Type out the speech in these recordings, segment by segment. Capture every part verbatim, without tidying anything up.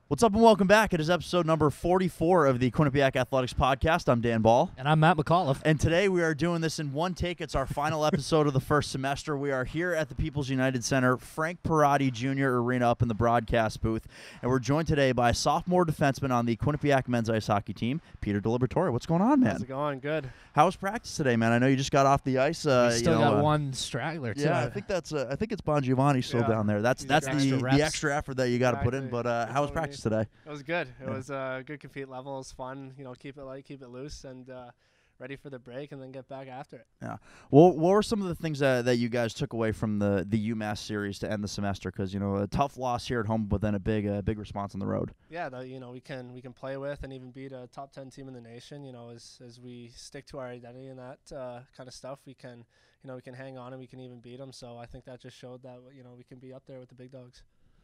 What's up and welcome back. It is episode number forty-four of the Quinnipiac Athletics Podcast. I'm Dan Ball. And I'm Matt McAuliffe. And today we are doing this in one take. It's our final episode of the first semester. We are here at the People's United Center, Frank Perotti Junior Arena up in the broadcast booth. And we're joined today by sophomore defenseman on the Quinnipiac men's ice hockey team, Peter DiLiberatore. What's going on, man? How's it going? Good. How was practice today, man? I know you just got off the ice. Uh, we still you know, got uh, one straggler, too. Yeah, I think that's uh, I think it's Bon Giovanni still Yeah. down there. That's He's that's extra the, reps. the extra effort that you got to put in. Exactly. But uh, That's how was what we practice need. today? It was good. It Yeah. was uh, good compete level. It was fun. You know, keep it light, keep it loose, and uh, ready for the break, and then get back after it. Yeah. Well, what were some of the things that, that you guys took away from the, the UMass series to end the semester? Because, you know, a tough loss here at home, but then a big uh, big response on the road. Yeah, the, you know, we can we can play with and even beat a top ten team in the nation. You know, as as we stick to our identity and that uh, kind of stuff, we can you know we can hang on and we can even beat them. So I think that just showed that you know we can be up there with the big dogs.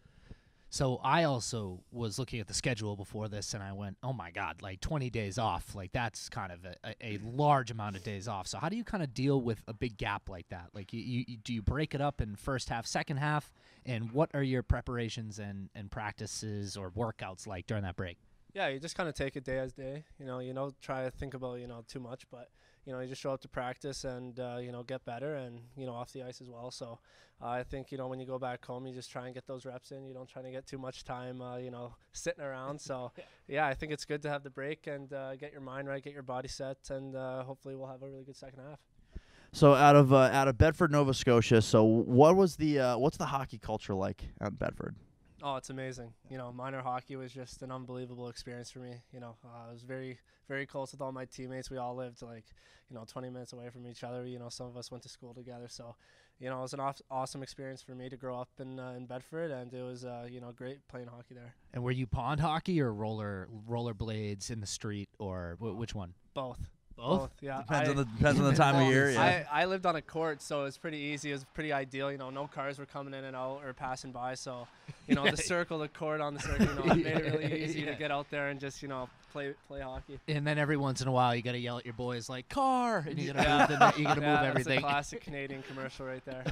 So I also was looking at the schedule before this, and I went, oh, my God, like twenty days off. Like, that's kind of a, a, a large amount of days off. So how do you kind of deal with a big gap like that? Like, you, you, do you break it up in first half, second half? And what are your preparations and, and practices or workouts like during that break? Yeah, you just kind of take it day as day. You know, you know, try to think about you know too much, but you know, you just show up to practice and uh, you know get better, and you know off the ice as well. So uh, I think you know when you go back home, you just try and get those reps in. You don't try to get too much time, uh, you know, sitting around. So yeah, I think it's good to have the break and uh, get your mind right, get your body set, and uh, hopefully we'll have a really good second half. So out of uh, out of Bedford, Nova Scotia. So what was the uh, what's the hockey culture like out in Bedford? Oh, it's amazing. You know, minor hockey was just an unbelievable experience for me. You know, uh, I was very, very close with all my teammates. We all lived like, you know, twenty minutes away from each other. You know, some of us went to school together. So, you know, it was an aw- awesome experience for me to grow up in uh, in Bedford, and it was, uh, you know, great playing hockey there. And were you pond hockey or roller roller blades in the street, or w- which one? Both. Both? Yeah. Depends I, on the depends on the time of year. Yeah. I, I lived on a court, so it was pretty easy. It was pretty ideal. You know, no cars were coming in and out or passing by. So, you know, the circle, the court on the circle, you know, it made it really easy Yeah. to get out there and just, you know, play play hockey. And then every once in a while, you got to yell at your boys like "car," and you got to Yeah. move the net, you got to Yeah, move that's everything. a classic Canadian commercial right there.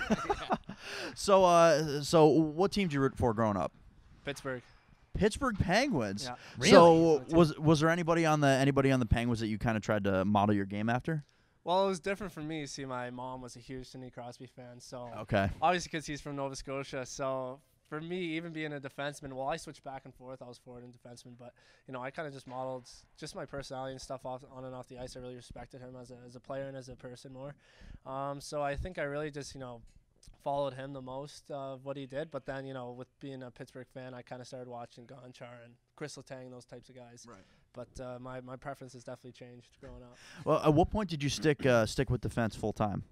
So uh, so what team did you root for growing up? Pittsburgh. Pittsburgh Penguins. Yeah. Really? So was was there anybody on the anybody on the Penguins that you kind of tried to model your game after? Well, it was different for me. See, my mom was a huge Sidney Crosby fan, so Okay. obviously because he's from Nova Scotia. So for me, even being a defenseman, well, I switched back and forth. I was forward and defenseman, but you know, I kind of just modeled just my personality and stuff off on and off the ice. I really respected him as a as a player and as a person more. Um, so I think I really just you know followed him the most of what he did. But then you know, with being a Pittsburgh fan, I kind of started watching Gonchar and Chris Letang, those types of guys. Right. But uh, my my preference has definitely changed growing up. Well, at what point did you stick uh, stick with defense full time?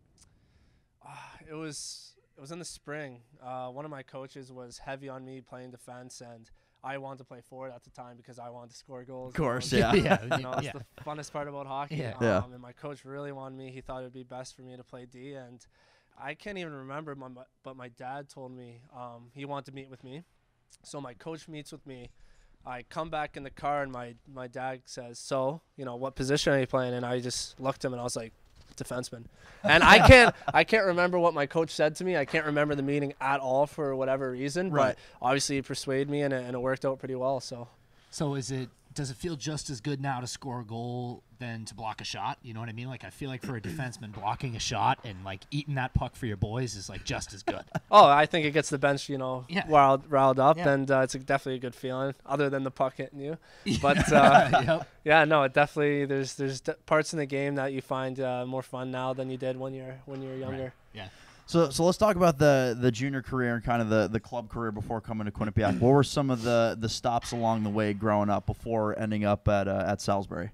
Uh, it was it was in the spring. Uh, one of my coaches was heavy on me playing defense, and I wanted to play forward at the time because I wanted to score goals. Of course, you know, yeah. yeah, You know, it's yeah. the funnest part about hockey. Yeah. Um, Yeah. And my coach really wanted me. He thought it would be best for me to play D, and I can't even remember, my, but my dad told me um, he wanted to meet with me. So my coach meets with me. I come back in the car, and my, my dad says, so, you know, what position are you playing? And I just looked at him, and I was like, defenseman. And I can't I can't remember what my coach said to me. I can't remember the meeting at all for whatever reason. Right. But obviously he persuaded me, and it, and it worked out pretty well. So So is it does it feel just as good now to score a goal than to block a shot? You know what I mean? Like I feel like for a defenseman, blocking a shot and like eating that puck for your boys is like just as good. oh, I think it gets the bench, you know, Yeah. riled, riled up, Yeah. and uh, it's a, definitely a good feeling, other than the puck hitting you. But uh, Yep. yeah, no, it definitely there's there's d- parts in the game that you find uh, more fun now than you did when you're when you're younger. Right. Yeah. So so let's talk about the the junior career and kind of the, the club career before coming to Quinnipiac. What were some of the, the stops along the way growing up before ending up at uh, at Salisbury?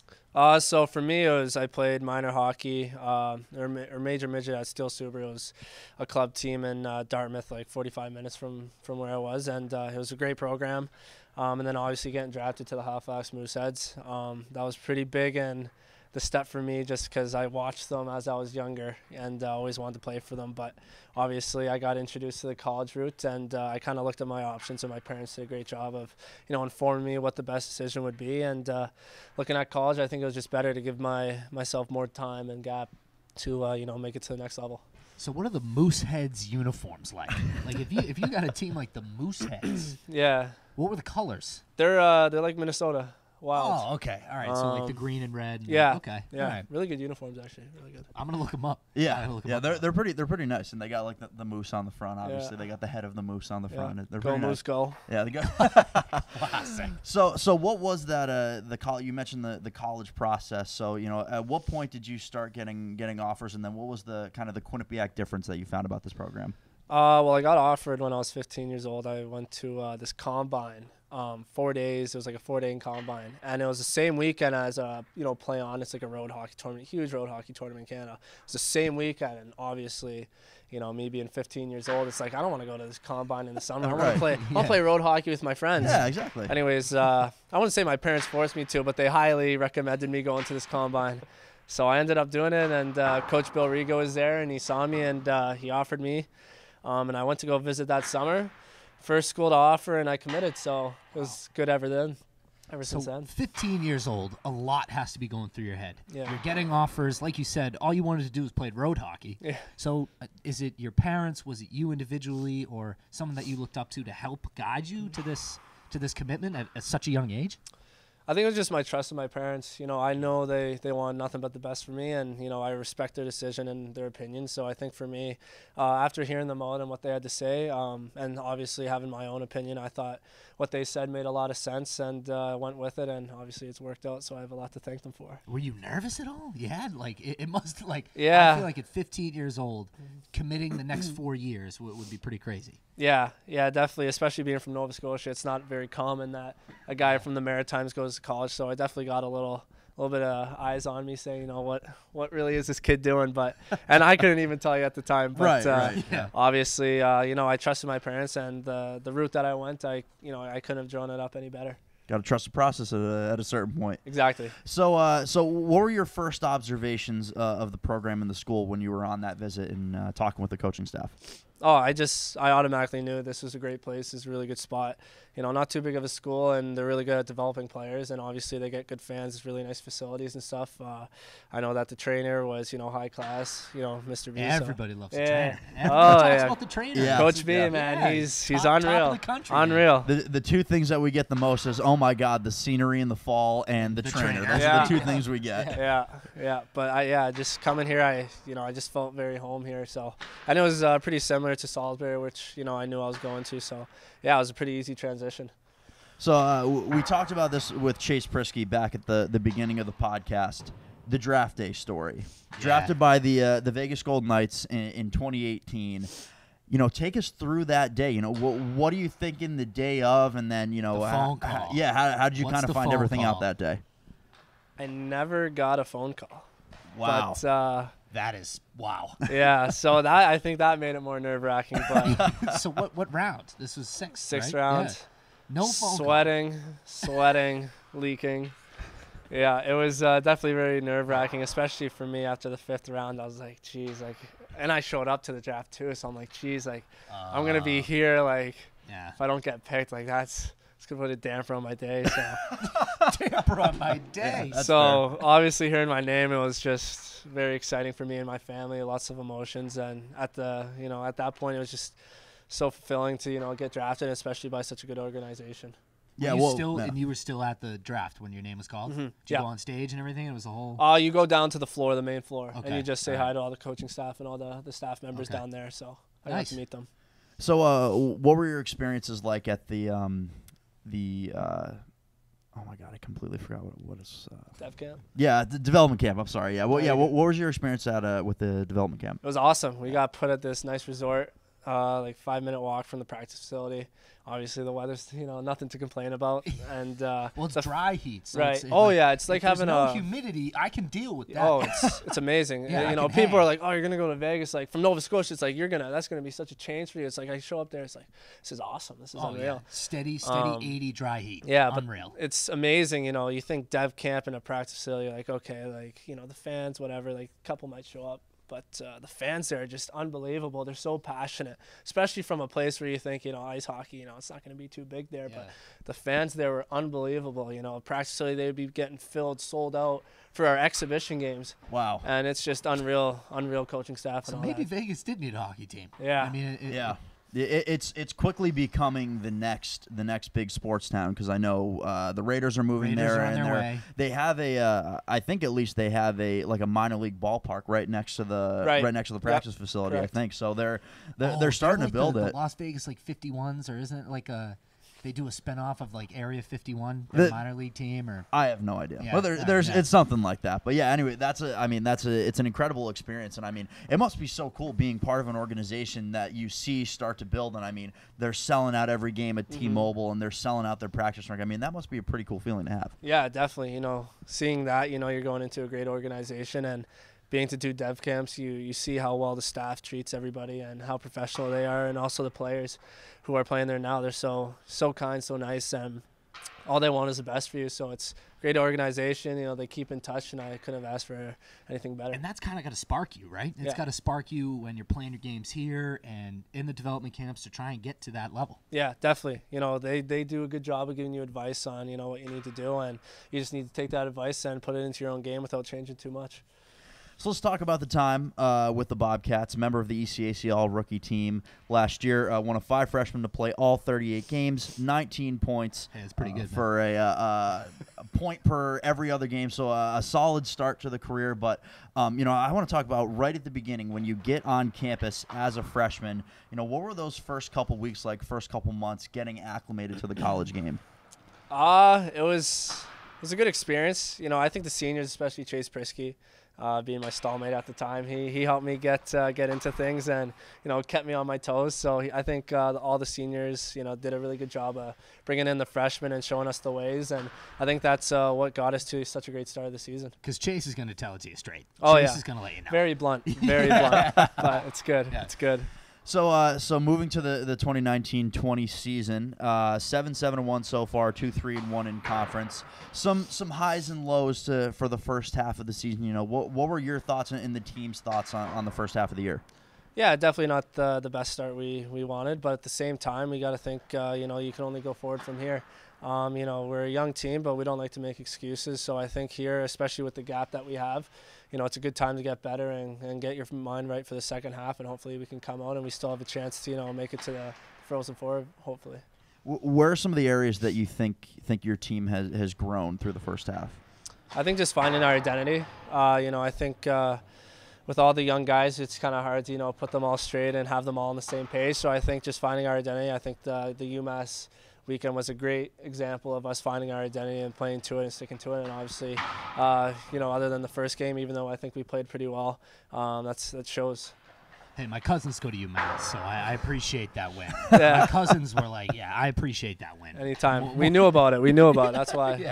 Uh, so for me, it was I played minor hockey uh, or, ma- or major midget at Steel Subaru. It was a club team in uh, Dartmouth, like forty-five minutes from, from where I was, and uh, it was a great program. Um, and then obviously getting drafted to the Halifax Mooseheads, um, that was pretty big and the step for me, just because I watched them as I was younger and uh, always wanted to play for them. But obviously I got introduced to the college route, and uh, I kind of looked at my options, and my parents did a great job of, you know, informing me what the best decision would be. And uh, looking at college, I think it was just better to give my myself more time and gap to, uh, you know, make it to the next level. So what are the Mooseheads uniforms like? Like if you if you got a team like the Mooseheads, Yeah, what were the colors? they're uh, they're like Minnesota Wild. Oh, okay. All right. So like the Um, green and red. And yeah, Okay. Yeah, All right. really good uniforms actually. Really good. I'm gonna look them up. I Yeah, gotta look 'em yeah, up they're now. they're pretty they're pretty nice, and they got like the, the moose on the front. Obviously, Yeah. they got the head of the moose on the Yeah. front. They're Go pretty Moose nice. go. Yeah, they go. Classic. So, so what was that? Uh, the col- you mentioned the, the college process. So, you know, at what point did you start getting getting offers, and then what was the kind of the Quinnipiac difference that you found about this program? Uh, well, I got offered when I was fifteen years old. I went to uh, this combine, um, four days. It was like a four-day combine, and it was the same weekend as a you know play on. It's like a road hockey tournament, huge road hockey tournament in Canada. It was the same weekend, and obviously, you know, me being fifteen years old, it's like I don't want to go to this combine in the summer. I want Right. to play. I want to play road hockey with my friends. Yeah, exactly. Anyways, uh, I wouldn't say my parents forced me to, but they highly recommended me going to this combine. So I ended up doing it, and uh, Coach Bill Rigo was there, and he saw me, and uh, he offered me. Um, and I went to go visit that summer. First school to offer, and I committed. So it was good ever then, ever So since then. fifteen years old, a lot has to be going through your head. Yeah. You're getting offers. Like you said, all you wanted to do was play road hockey. Yeah. So uh, is it your parents? Was it you individually, or someone that you looked up to to help guide you to this to this commitment at, at such a young age? I think it was just my trust in my parents. You know, I know they, they want nothing but the best for me, and, you know, I respect their decision and their opinion. So I think for me, uh, after hearing them out and what they had to say, um, and obviously having my own opinion, I thought what they said made a lot of sense, and uh, went with it, and obviously it's worked out, so I have a lot to thank them for. Were you nervous at all? You had like it, it must like Yeah. I feel like at fifteen years old, committing the next four years would, would be pretty crazy. Yeah, yeah, definitely, especially being from Nova Scotia. It's not very common that a guy from the Maritimes goes to college, so I definitely got a little a little bit of eyes on me saying, you know, what what really is this kid doing? But and I couldn't even tell you at the time. But Right, uh, right, yeah. obviously, uh, you know, I trusted my parents, and the the route that I went, I you know, I couldn't have drawn it up any better. Got to trust the process at a, at a certain point. Exactly. So, uh, so what were your first observations uh, of the program in the school when you were on that visit and uh, talking with the coaching staff? Oh, I just I automatically knew this was a great place. It's a really good spot. You know, not too big of a school, and they're really good at developing players. And obviously, they get good fans. It's really nice facilities and stuff. Uh, I know that the trainer was, you know, high class. You know, Mister B. so- Everybody loves the Yeah. trainer. Oh, Everybody talks yeah. about the trainer. Yeah. Coach B, Yeah. man, Yeah, he's he's top- top of unreal. the country, man. unreal. The the two things that we get the most is, oh my God, the scenery in the fall and the, The trainer. trainer. Those Yeah. are the two things we get. Yeah, yeah, but I yeah, just coming here, I you know I just felt very home here. So and it was uh, pretty similar to Salisbury, which you know I knew I was going to. So yeah, it was a pretty easy transition. So uh, w- we talked about this with Chase Prisky back at the, the beginning of the podcast, the draft day story. Drafted by the uh, the Vegas Golden Knights in, in twenty eighteen. You know, take us through that day. You know, what what are you thinking the day of, and then you know, The how- phone how- call. yeah, how, how did you What's kind the of find phone everything call? out that day? I never got a phone call. Wow. But uh, That is wow. yeah, so that I think that made it more nerve wracking. But So what what round? This was sixth. sixth right? round, Yeah. No phone call. sweating, sweating, leaking. Yeah, it was uh, definitely very nerve wracking, especially for me after the fifth round. I was like, geez, like, and I showed up to the draft too, so I'm like, geez, like, I'm gonna be Uh, here, like, Yeah. if I don't get picked, like, that's it's gonna put a damper on my day. So, Damper on my day. That's so obviously hearing my name, it was just very exciting for me and my family. Lots of emotions, and at the, you know, at that point, it was just so fulfilling to, you know, get drafted, especially by such a good organization. Yeah, Were you well, still yeah. and you were still at the draft when your name was called. Mhm, Did you yeah. go on stage and everything? It was a whole. Uh, you go down to the floor, the main floor, and Okay, you just say alright. hi to all the coaching staff and all the, the staff members Okay. down there. So I Nice. got to meet them. So, uh, what were your experiences like at the um, the? Uh, oh my God, I completely forgot what what is. Uh, Dev camp. yeah, the development camp. I'm sorry. Yeah, well, Oh, yeah. you're What, good. what was your experience at uh, with the development camp? It was awesome. We got put at this nice resort, uh, like five minute walk from the practice facility. Obviously, the weather's, you know, nothing to complain about. And uh, Well, it's the- dry heat. So right. It's, it, Oh like, yeah, it's if like there's having no a. humidity. I can deal with that. Oh, it's it's amazing. Yeah, I you know, can people hang. are like, "Oh, you're gonna go to Vegas." Like from Nova Scotia, it's like you're gonna. That's gonna be such a change for you. It's like I show up there, it's like this is awesome. This is Oh, yeah. unreal. Steady, steady, Um, eighty dry heat. Yeah, but Unreal. it's amazing. You know, you think dev camp in a practice facility, you're like, okay, like you know, the fans, whatever. Like a couple might show up. but uh, the fans there are just unbelievable. They're so passionate, especially from a place where you think, you know, ice hockey, you know, it's not going to be too big there. Yeah. But the fans there were unbelievable. You know, practically they'd be getting filled, sold out for our exhibition games. Wow. And it's just unreal, unreal coaching staff. So and all maybe that. Vegas did need a hockey team. Yeah. I mean, it, it, yeah. It, it's it's quickly becoming the next the next big sports town, because I know uh, the Raiders are moving Raiders there, are on and their they're- way. they have a uh, I think at least they have a like a minor league ballpark right next to the Right. right next to the practice Yep. facility. Correct. I think so. They're they're, Oh, they're starting like to build the, it. The Las Vegas like fifty-ones, or isn't it like a they do a spinoff of like Area fifty-one, The- their minor league team, or I have no idea. Yeah, Well, there, yeah, there's yeah. it's something like that. But yeah, anyway, that's a I mean that's a it's an incredible experience, and I mean it must be so cool being part of an organization that you see start to build. And I mean they're selling out every game at Mm-hmm. T-Mobile, and they're selling out their practice rink. I mean that must be a pretty cool feeling to have. Yeah, definitely. You know, seeing that, you know, you're going into a great organization, and being to do dev camps, you, you see how well the staff treats everybody and how professional they are, and also the players who are playing there now. They're so so kind, so nice, and all they want is the best for you. So it's a great organization. You know, they keep in touch, and I couldn't have asked for anything better. and that's kind of got to spark you, right? It's Yeah. got to spark you when you're playing your games here and in the development camps to try and get to that level. Yeah, definitely. You know, they, they do a good job of giving you advice on, you know, what you need to do, and you just need to take that advice and put it into your own game without changing too much. So let's talk about the time uh, with the Bobcats, member of the E C A C All-Rookie team last year. Uh, one of five freshmen to play all thirty-eight games, nineteen points. Hey, that's pretty uh, good, man. for a, uh, uh, a point per every other game. So uh, a solid start to the career. But um, you know, I want to talk about right at the beginning when you get on campus as a freshman. You know, what were those first couple weeks like? First couple months getting acclimated to the college game. Uh, it was it was a good experience. You know, I think the seniors, especially Chase Prisky, uh, being my stallmate at the time, he he helped me get uh, get into things, and you know, kept me on my toes. So he, I think uh, the, all the seniors, you know, did a really good job of bringing in the freshmen and showing us the ways, and I think that's uh, what got us to such a great start of the season. Because Chase is going to tell it to you straight. Oh, Chase yeah. is going to let you know. Very blunt, very blunt, but it's good. Yeah. It's good. So, uh, so moving to the, the twenty nineteen twenty season, uh, seven seven and one so far, two three and one in conference. Some some highs and lows to for the first half of the season. You know, what what were your thoughts and the team's thoughts on, on the first half of the year? Yeah, definitely not the the best start we, we wanted, but at the same time, we got to think, uh, you know, you can only go forward from here. Um, you know, we're a young team, but we don't like to make excuses. So I think here, especially with the gap that we have, you know, it's a good time to get better and, and get your mind right for the second half, and hopefully we can come out and we still have a chance to, you know, make it to the Frozen Four, hopefully. Where are some of the areas that you think think your team has, has grown through the first half? I think just finding our identity. Uh, you know, I think uh, with all the young guys, it's kind of hard to, you know, put them all straight and have them all on the same page. So I think just finding our identity, I think the, the UMass weekend was a great example of us finding our identity and playing to it and sticking to it. And obviously, uh, you know, other than the first game, even though I think we played pretty well, um, that's that shows. Hey, my cousins go to UMass, so I, I appreciate that win. Yeah. My cousins were like, yeah, I appreciate that win. Anytime. Well, We well- knew about it. We knew about it. That's why Yeah.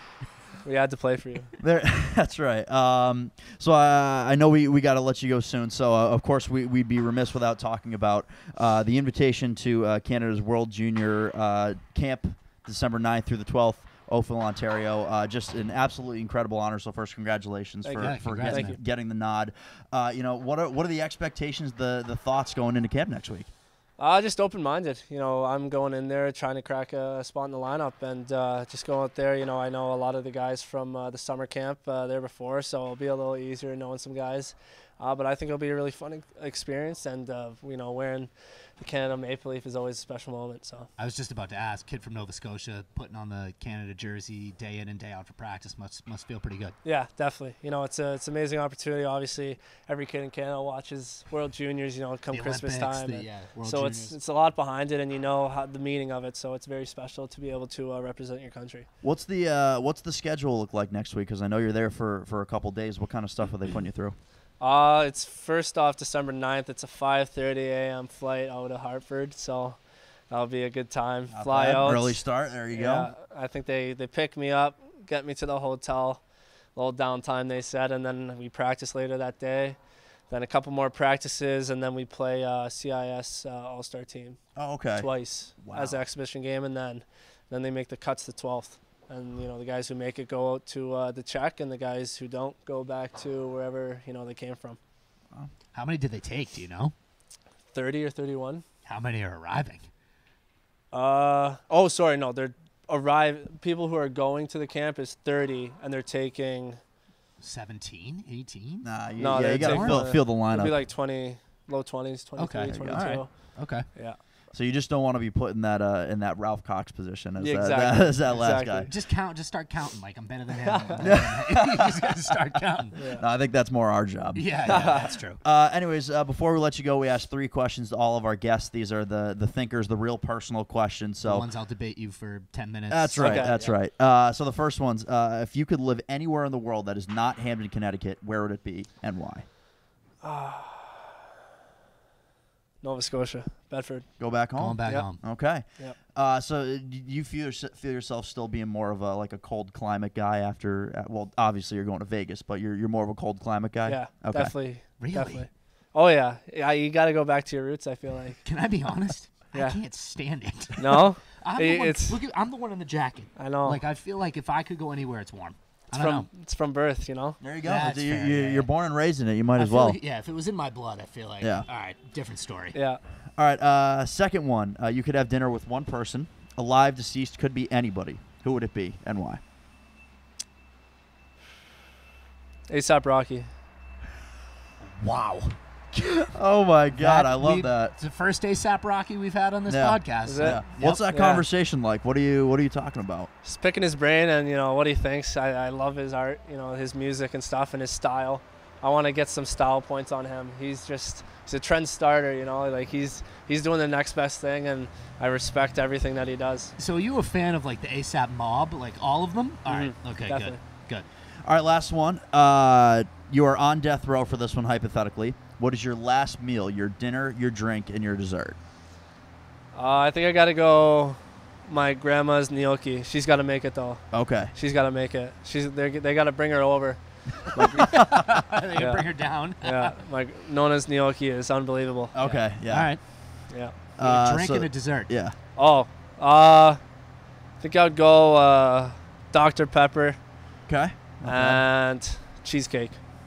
we had to play for you. There, that's right. Um, so uh, I know we, we got to let you go soon. So uh, of course we we'd be remiss without talking about uh, the invitation to uh, Canada's World Junior uh, Camp, December ninth through the twelfth, Oakville, Ontario. Uh, just an absolutely incredible honor. So first, congratulations Thank for, you. Yeah, for congrats, getting, Thank you. getting the nod. Uh, you know, what are what are the expectations, the the thoughts going into camp next week? Uh, just open-minded. You know, I'm going in there trying to crack a spot in the lineup, and uh, just go out there. You know, I know a lot of the guys from uh, the summer camp uh, there before, so it'll be a little easier knowing some guys. Uh, but I think it'll be a really fun ex- experience, and uh, you know, wearing the Canada Maple Leaf is always a special moment. So I was just about to ask, kid from Nova Scotia, putting on the Canada jersey day in and day out for practice must must feel pretty good. yeah, definitely. You know, it's a it's an amazing opportunity. Obviously, every kid in Canada watches World Juniors. You know, come The Christmas Olympics, time. the, and yeah, World so Juniors. it's it's a lot behind it, and you know how, the meaning of it. So it's very special to be able to uh, represent your country. What's the uh, what's the schedule look like next week? Because I know you're there for, for a couple days. What kind of stuff are they putting you through? Uh, it's first off December ninth. It's a five thirty a.m. flight out of Hartford, so that'll be a good time. Not Fly bad. out. Early start. There you Yeah, go. I think they, they pick me up, get me to the hotel, a little downtime they said, and then we practice later that day. Then a couple more practices, and then we play uh, C I S uh, All-Star team Oh, okay. twice Wow. as an exhibition game, and then then they make the cuts the twelfth. And, you know, the guys who make it go out to uh, the Czech, and the guys who don't go back to wherever, you know, they came from. How many did they take? Do you know? thirty or thirty-one. How many are arriving? Uh oh, sorry, no, they're arrive. People who are going to the camp is thirty, and they're taking. seventeen, eighteen? Nah, you, No, yeah, they're you gotta taking feel, the- feel the It'll lineup. be like twenty, low twenties, twenty-three, Okay. twenty-two. All right. Okay. Yeah. So you just don't want to be put in that uh, in that Ralph Cox position as Yeah, that, exactly. that, as that last Exactly. guy. Just count. Just start counting. Like I'm better than him. I'm better than him. You just gotta start counting. Yeah. No, I think that's more our job. Yeah, yeah, that's true. Uh, anyways, uh, before we let you go, we asked three questions to all of our guests. These are the the thinkers, the real personal questions. The So ones I'll debate you for ten minutes. that's right. Okay, that's yeah. right. Uh, so the first one's uh, if you could live anywhere in the world that is not Hamden, Connecticut, where would it be and why? Nova Scotia, Bedford. Go back home. Going back Yep. home. Okay. Yep. Uh, so uh, do you feel yourse- feel yourself still being more of a like a cold climate guy after? Uh, well, obviously you're going to Vegas, but you're you're more of a cold climate guy. Yeah, Okay. definitely. Really? Definitely. Oh yeah, yeah. You got to go back to your roots. I feel like. Can I be honest? I Yeah. can't stand it. No, I'm the, It- one, it's- look at, I'm the one in the jacket. I know. Like I feel like if I could go anywhere, it's warm. I it's don't from know. it's from birth, you know. There you go. That's you, fair, you, yeah, you're yeah. born and raised in it. You might I as feel well. like- yeah, if it was in my blood, I feel like. Yeah. All right, different story. Yeah. All right. Uh, second one. Uh, you could have dinner with one person, alive, deceased, could be anybody. Who would it be and why? ASAP Rocky. Wow. Oh my God, That- I love we- that. It's the first ASAP Rocky we've had on this Yeah. podcast. Is it? Yeah. What's that Yep. conversation like? What are you What are you talking about? Just picking his brain and you know what he thinks. I, I love his art, you know, his music and stuff and his style. I want to get some style points on him. He's just he's a trend starter, you know, like he's he's doing the next best thing, and I respect everything that he does. So are you a fan of like the ASAP mob, like all of them? All right. Mhm. Okay. Definitely. Good. Good. All right, last one. Uh, you are on death row for this one, hypothetically. What is your last meal? Your dinner, your drink, and your dessert? Uh, I think I got to go my grandma's gnocchi. She's got to make it though. Okay. She's got to make it. She's they they got to bring her over. they can Yeah. bring her down. Yeah, my Nona's gnocchi is unbelievable. Okay. Yeah. All right. Yeah. Uh, a drink so- and a dessert. Yeah. Oh, uh, I think I'd go uh, Doctor Pepper Okay. Okay. and cheesecake.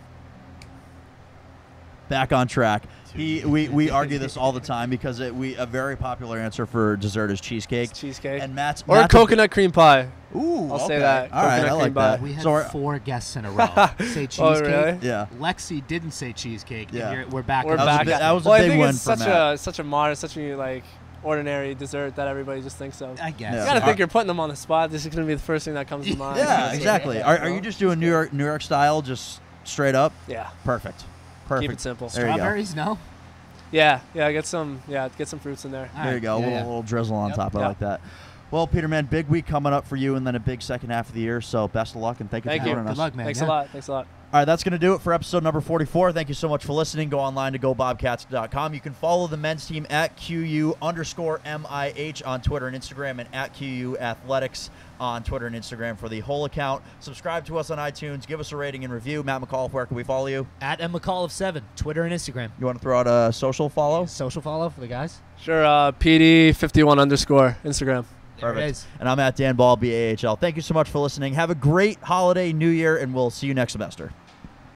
Back on track. He, we, we argue this all the time because it, we a very popular answer for dessert is cheesecake. It's cheesecake. And Matt's or Matt's a- coconut cream pie. Ooh, I'll okay. say that. All right, Coconut I like cream that. pie. We had So we're- four guests in a row say cheesecake. Oh, really? Yeah. Lexi didn't say cheesecake. and Yeah. you're- we're back. We're on That was a back. bit- that was a well, I big think win it's for such Matt. a such a modern, such a like ordinary dessert that everybody just thinks of. I guess. Yeah. You gotta Are- think you're putting them on the spot. This is gonna be the first thing that comes to mind. Yeah, honestly. exactly. Are, are you just doing New York New York style, just straight up? Yeah. Perfect. Perfect. Keep it simple. There you go. Strawberries? No. Yeah, yeah. Get some. Yeah, get some fruits in there. All There you right. go. A Yeah, little, yeah. little drizzle on Yep. top. I Yeah. like that. Well, Peter, man, big week coming up for you, and then a big second half of the year. So best of luck, and thank you Thank for you. joining Good us. luck, man. Thanks Yeah. a lot. Thanks a lot. All right, that's going to do it for episode number forty-four. Thank you so much for listening. Go online to go bobcats dot com. You can follow the men's team at Q U underscore M I H on Twitter and Instagram, and at Q U Athletics on Twitter and Instagram for the whole account. Subscribe to us on iTunes. Give us a rating and review. Matt McAuliffe, where can we follow you? At M McCall of seven, Twitter and Instagram. You want to throw out a social follow? Social follow for the guys. Sure. Uh, P D fifty-one underscore Instagram. There it Perfect. is. And I'm at Dan Ball, B A H L. Thank you so much for listening. Have a great holiday, New Year, and we'll see you next semester.